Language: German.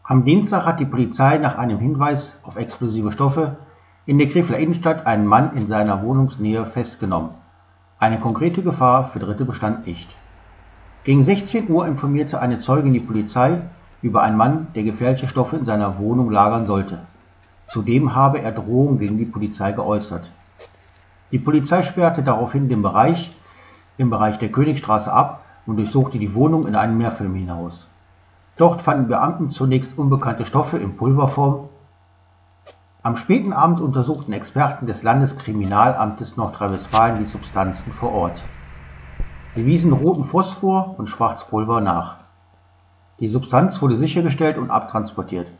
Am Dienstag hat die Polizei nach einem Hinweis auf explosive Stoffe in der Krefelder Innenstadt einen Mann in seiner Wohnungsnähe festgenommen. Eine konkrete Gefahr für Dritte bestand nicht. Gegen 16 Uhr informierte eine Zeugin die Polizei über einen Mann, der gefährliche Stoffe in seiner Wohnung lagern sollte. Zudem habe er Drohungen gegen die Polizei geäußert. Die Polizei sperrte daraufhin den Bereich im Bereich der Königstraße ab und durchsuchte die Wohnung in einem Mehrfamilienhaus. Dort fanden Beamten zunächst unbekannte Stoffe in Pulverform. Am späten Abend untersuchten Experten des Landeskriminalamtes Nordrhein-Westfalen die Substanzen vor Ort. Sie wiesen roten Phosphor und Schwarzpulver nach. Die Substanz wurde sichergestellt und abtransportiert.